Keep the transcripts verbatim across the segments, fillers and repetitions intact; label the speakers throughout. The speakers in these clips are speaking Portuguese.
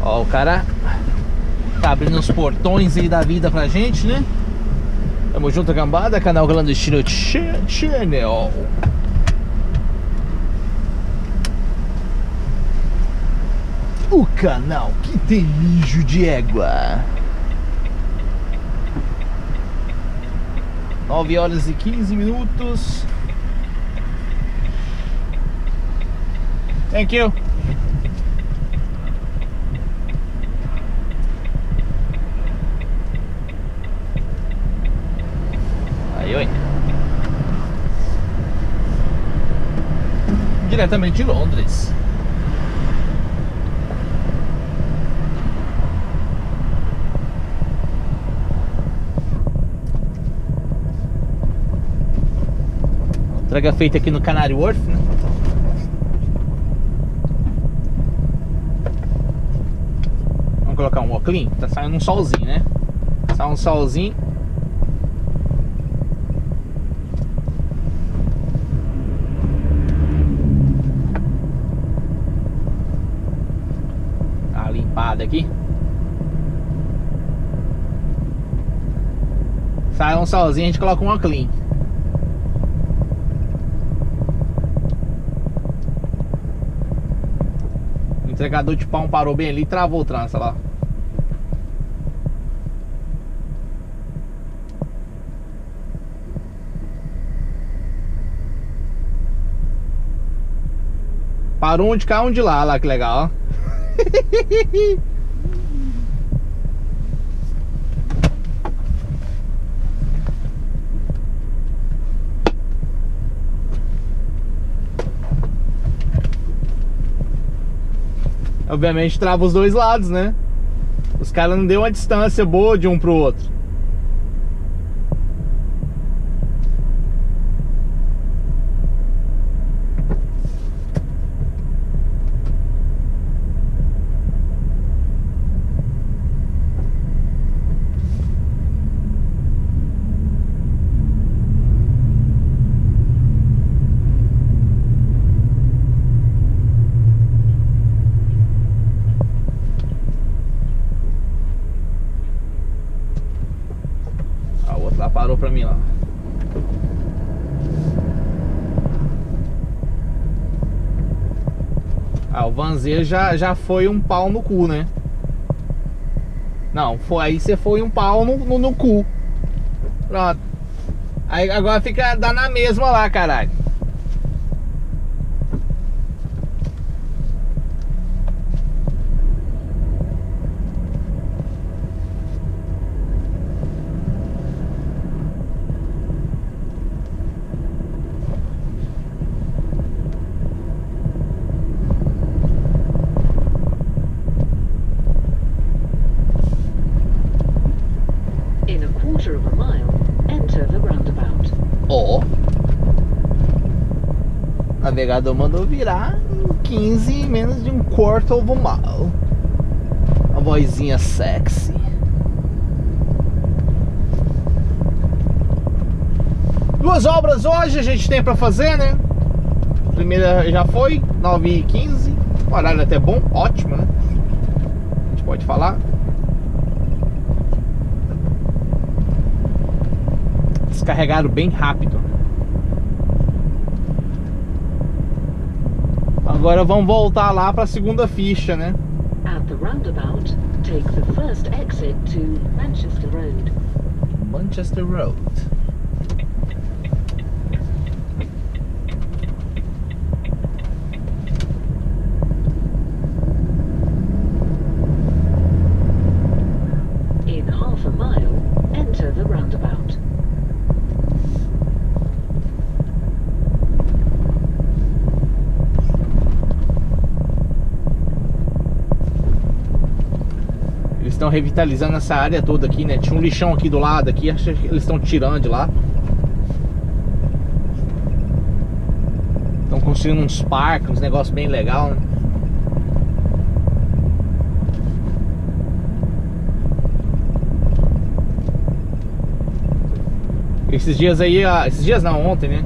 Speaker 1: Ó, o cara tá abrindo os portões aí da vida pra gente, né? Tamo junto, cambada, canal Clandestino Channel. O canal que tem mijo de égua. nove horas e quinze minutos. Thank you. Aí, oi. Diretamente de Londres. Entrega feita aqui no Canary Wharf, né? Vamos colocar um óculos. Tá saindo um solzinho, né? Sai um solzinho. Tá uma limpada aqui. Sai um solzinho, a gente coloca um óculos. O entregador de pão parou bem ali e travou o trânsito lá. Parou um de cá, um de lá, lá que legal, ó. Obviamente trava os dois lados, né? Os caras não deu uma distância boa de um pro outro. Lá parou pra mim lá. Ah, o Vanzeiro já, já foi um pau no cu, né? Não, foi, aí você foi um pau no, no, no cu. Pronto. Aí agora fica dá na mesma lá, caralho. Ó, o navegador mandou virar em quinze, menos de um quarto of a mile. Uma vozinha sexy. Duas obras hoje a gente tem pra fazer, né? A primeira já foi, nove e quinze. O horário até bom, ótimo, né? A gente pode falar. Descarregaram bem rápido. Agora vamos voltar lá para a segunda ficha, né?
Speaker 2: At the roundabout, take the first exit to Manchester Road.
Speaker 1: Manchester Road.
Speaker 2: In half a mile, enter the roundabout.
Speaker 1: Estão revitalizando essa área toda aqui, né? Tinha um lixão aqui do lado aqui, acho que eles estão tirando de lá. Estão construindo uns parques, uns negócios bem legais, né? Esses dias aí, esses dias não, ontem, né?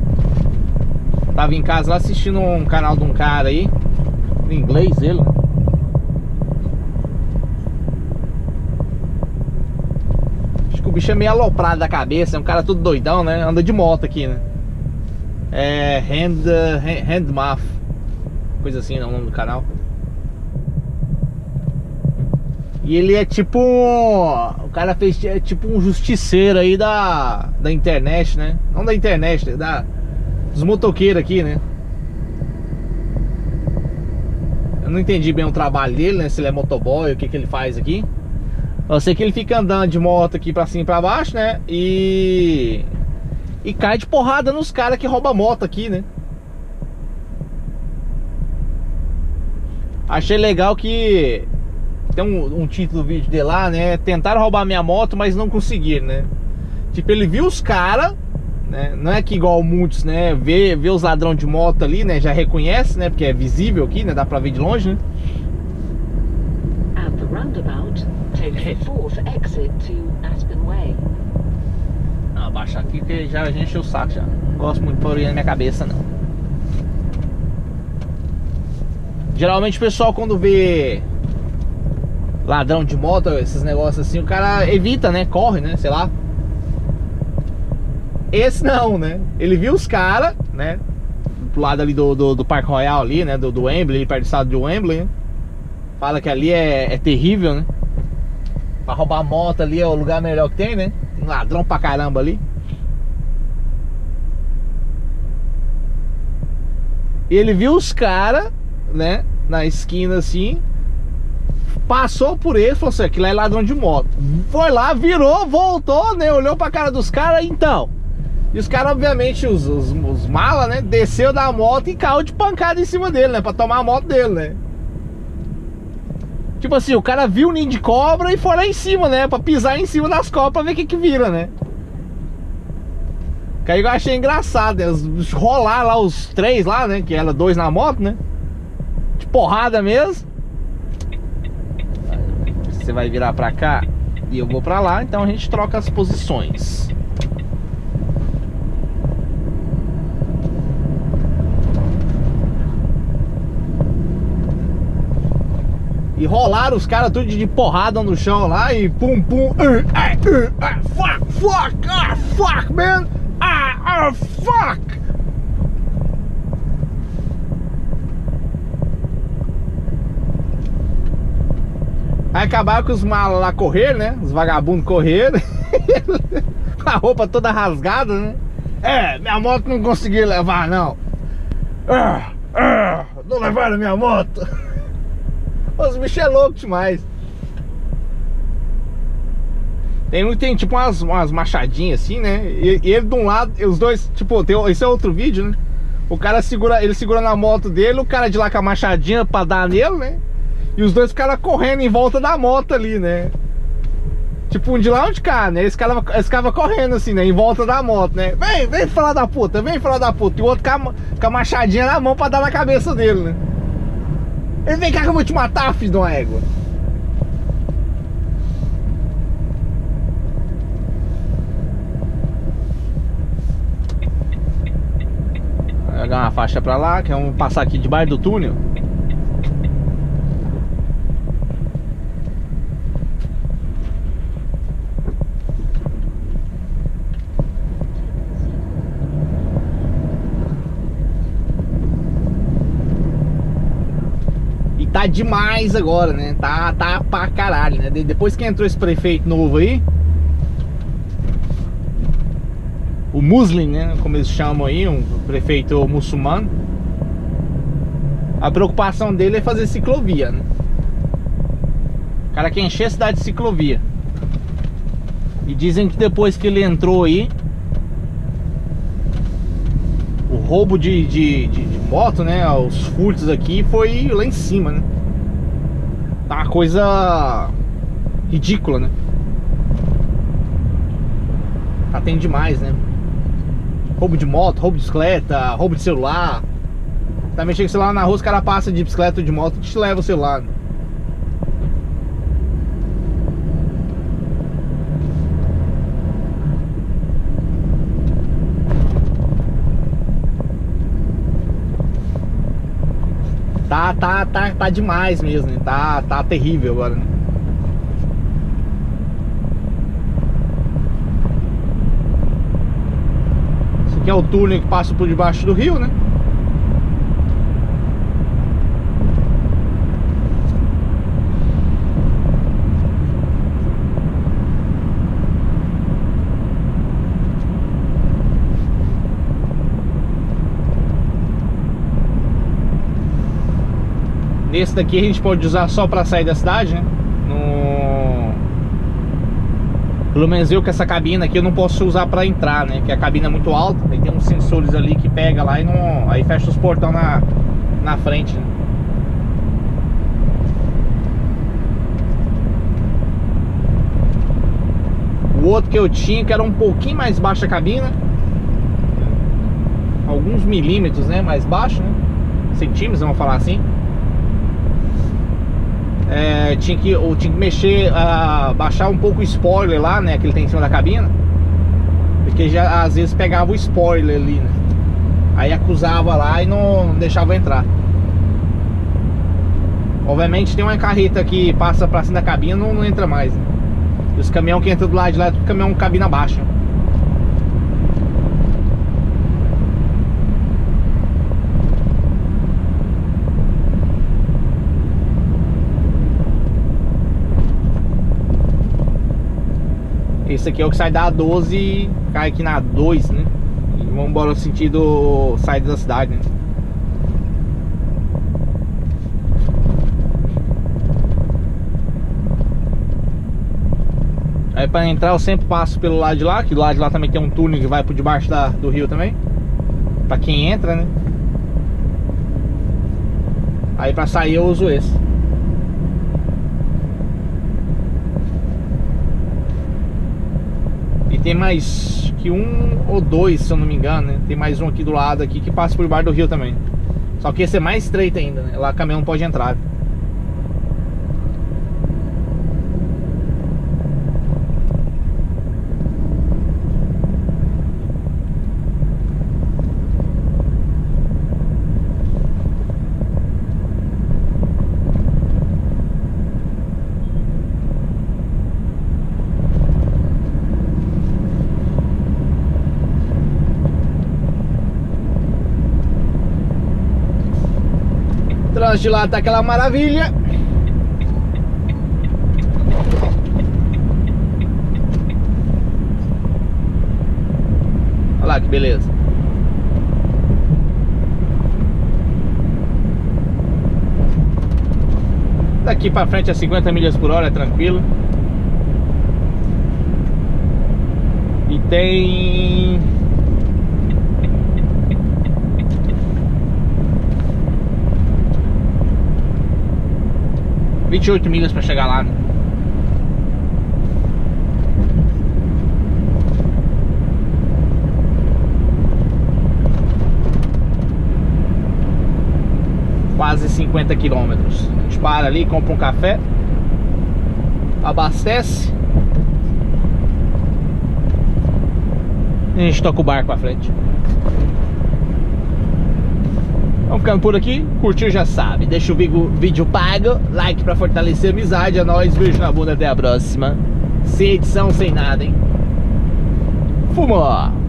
Speaker 1: Tava em casa lá assistindo um canal de um cara aí, em inglês ele, né? bicho é meio aloprado da cabeça, é um cara todo doidão, né? Anda de moto aqui, né? É Hand, Handmath, coisa assim, não é o nome do canal. E ele é tipo um... O cara fez é tipo um justiceiro aí da, da internet, né? Não da internet, da, dos motoqueiros aqui, né? Eu não entendi bem o trabalho dele, né? Se ele é motoboy, o que que ele faz aqui. Eu sei que ele fica andando de moto aqui pra cima e pra baixo, né? E... E cai de porrada nos caras que roubam moto aqui, né? Achei legal que... Tem um, um título do vídeo dele lá, né? Tentaram roubar minha moto, mas não conseguiram, né? Tipo, ele viu os caras, né? Não é que igual muitos, né? Vê, vê os ladrões de moto ali, né? Já reconhece, né? Porque é visível aqui, né? Dá pra ver de longe, né?
Speaker 2: At the roundabout, take the fourth exit to Aspen Way.
Speaker 1: Ah, baixar aqui que já encheu o saco já. Não gosto muito de pôr na minha cabeça, não. Geralmente o pessoal quando vê ladrão de moto, esses negócios assim, o cara evita, né? Corre, né? Sei lá. Esse não, né? Ele viu os caras, né? Pro lado ali do, do, do Parque Royal ali, né? Do, do Wembley, perto do estado de Wembley, né? Fala que ali é, é terrível, né? Pra roubar moto ali é o lugar melhor que tem, né? Tem ladrão pra caramba ali. E ele viu os caras, né? Na esquina assim. Passou por ele, falou assim, aquilo é ladrão de moto. Foi lá, virou, voltou, né? Olhou pra cara dos caras, então. E os caras, obviamente, os, os, os malas, né? Desceu da moto e caiu de pancada em cima dele, né? Pra tomar a moto dele, né? Tipo assim, o cara viu o ninho de cobra e foi lá em cima, né? Pra pisar em cima das cobras pra ver o que que vira, né? Que aí eu achei engraçado, né? Os, rolar lá os três lá, né? Que era dois na moto, né? De porrada mesmo. Você vai virar pra cá e eu vou pra lá, então a gente troca as posições. E rolaram os caras tudo de porrada no chão lá e pum pum, uh, uh, uh, fuck, fuck, ah, fuck, man, ah, ah, fuck. Aí acabaram com os malas lá correr, né? Os vagabundos correram. Com a roupa toda rasgada, né? É, minha moto não consegui levar, não. Ah, ah, não levaram minha moto. Os bichos é louco demais. Tem, tem tipo umas, umas machadinhas assim, né? E, e ele de um lado, os dois, tipo, tem, esse é outro vídeo, né? O cara segura, ele segura na moto dele, o cara de lá com a machadinha pra dar nele, né? E os dois ficaram correndo em volta da moto ali, né? Tipo, um de lá e um de cá, né? Eles ficavam, eles ficavam correndo assim, né? Em volta da moto, né? Vem, vem falar da puta, vem falar da puta. E o outro com a, com a machadinha na mão pra dar na cabeça dele, né? Ele, vem cá que eu vou te matar, filho de uma égua. Vou jogar uma faixa pra lá, que vamos passar aqui debaixo do túnel. Tá demais agora, né? Tá, tá pra caralho, né? Depois que entrou esse prefeito novo aí, o Muslim, né? Como eles chamam aí, um prefeito muçulmano, a preocupação dele é fazer ciclovia, né? O cara quer encher a cidade de ciclovia. E dizem que depois que ele entrou aí, o roubo de, de, de, de moto, né? Os furtos aqui foi lá em cima, né? Tá uma coisa ridícula, né? Tá tendo demais, né? Roubo de moto, roubo de bicicleta, roubo de celular. Tá mexendo com o celular na rua, os caras passam de bicicleta ou de moto e te leva o celular, né? Tá, tá, tá, tá demais mesmo, né? Tá, tá terrível agora, né? que é o túnel que passa por debaixo do rio, né? Esse daqui a gente pode usar só para sair da cidade, né? No... Pelo menos eu com essa cabina aqui eu não posso usar para entrar, né? Porque a cabina é muito alta, aí tem uns sensores ali que pega lá e não... aí fecha os portão na, na frente, né? O outro que eu tinha, que era um pouquinho mais baixa a cabina, alguns milímetros, né? Mais baixo, né? Centímetros, vamos falar assim. É, tinha, que, ou tinha que mexer, uh, baixar um pouco o spoiler lá, né, que ele tem em cima da cabina, porque já às vezes pegava o spoiler ali, né, aí acusava lá e não, não deixava entrar. Obviamente tem uma carreta que passa pra cima da cabina, não, não entra mais, né? E os caminhões que entram do lado de lá é tudo caminhão cabina baixa. Esse aqui é o que sai da A doze e cai aqui na A dois, né? E vamos embora no sentido saída da cidade, né? Aí para entrar eu sempre passo pelo lado de lá, que do lado de lá também tem um túnel que vai por debaixo da, do rio também, para quem entra, né? Aí para sair eu uso esse. E tem mais que um ou dois, se eu não me engano, né? Tem mais um aqui do lado aqui que passa por debaixo do rio também. Só que esse é mais estreito ainda, né? Lá o caminhão não pode entrar. Trânsito de lá tá aquela maravilha. Olha lá que beleza. Daqui pra frente a cinquenta milhas por hora é tranquilo. E tem... vinte e oito milhas para chegar lá, né? Quase cinquenta quilômetros. A gente para ali, compra um café, abastece e a gente toca o barco pra frente. Vamos ficando por aqui, curtiu já sabe, deixa o vídeo pago, like pra fortalecer a amizade, é nóis, beijo na bunda, até a próxima. Sem edição, sem nada, hein? Fumou!